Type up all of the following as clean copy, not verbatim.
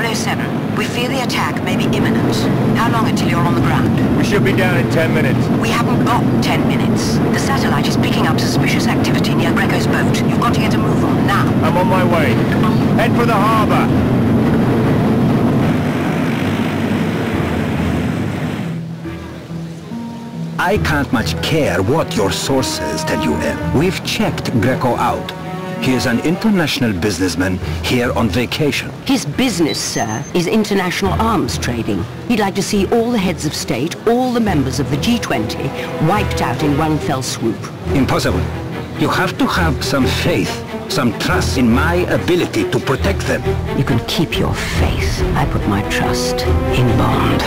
Bravo 7. We fear the attack may be imminent. How long until you're on the ground? We should be down in 10 minutes. We haven't got 10 minutes. The satellite is picking up suspicious activity near Greco's boat. You've got to get a move on now. I'm on my way. Head for the harbour. I can't much care what your sources tell you, Em. We've checked Greco out. He is an international businessman here on vacation. His business, sir, is international arms trading. He'd like to see all the heads of state, all the members of the G20, wiped out in one fell swoop. Impossible. You have to have some faith, some trust in my ability to protect them. You can keep your faith. I put my trust in Bond.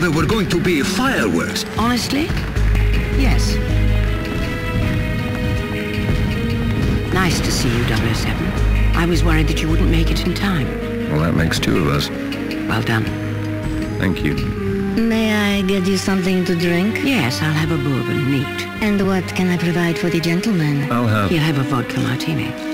there were going to be fireworks. Honestly? Yes. Nice to see you, 007. I was worried that you wouldn't make it in time. Well, that makes two of us. Well done. Thank you. May I get you something to drink? Yes, I'll have a bourbon, neat. And what can I provide for the gentleman? I'll have... He'll have a vodka martini.